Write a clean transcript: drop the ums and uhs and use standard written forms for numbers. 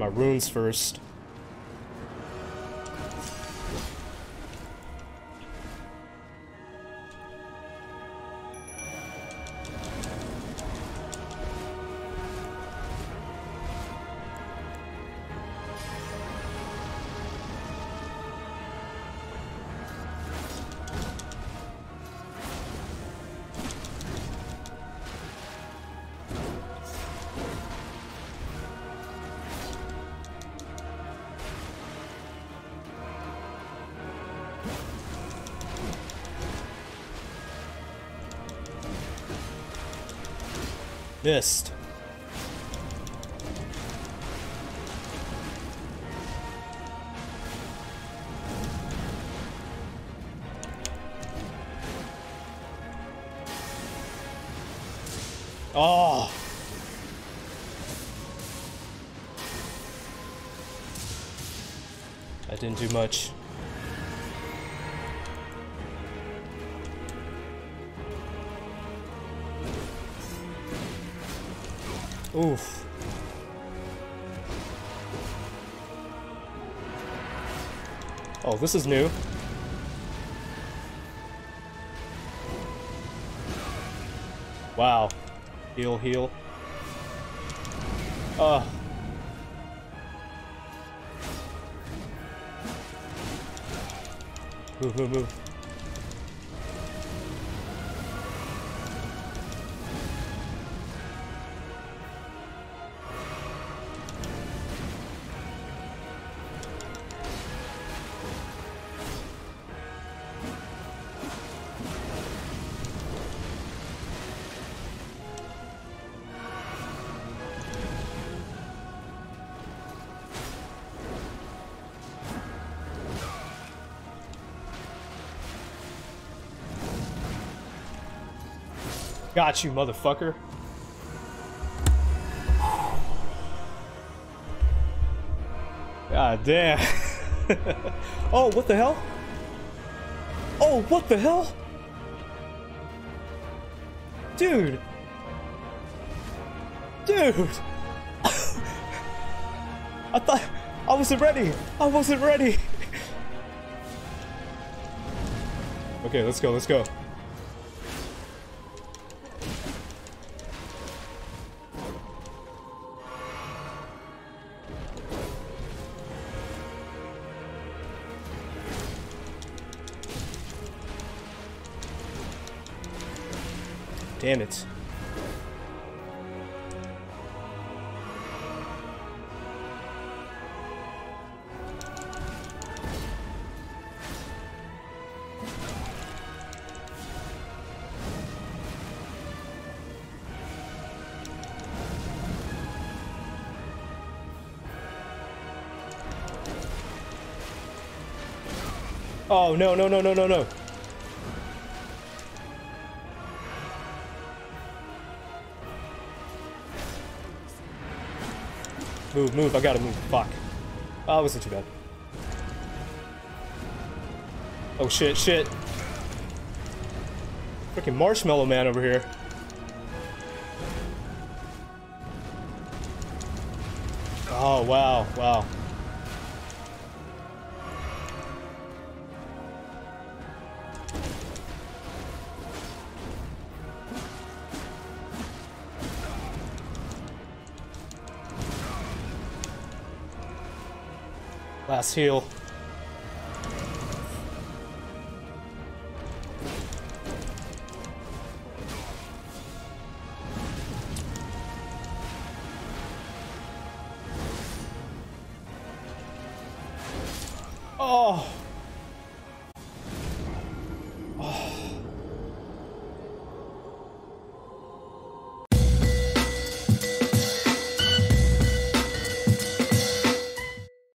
my runes first. Missed. Oh. That didn't do much. Oof. Oh, this is new. Wow. Heal, heal. Move, move, move. Got you, motherfucker. God damn. Oh, what the hell? Oh, what the hell? Dude. Dude. I thought I wasn't ready. I wasn't ready. Okay, let's go, let's go. Damn it. Oh, no, no, no, no, no, no. Move, move, I gotta move. Fuck. Oh, it wasn't too bad. Oh, shit, shit. Freaking Marshmallow Man over here. Oh, wow, wow. Last heal. Oh.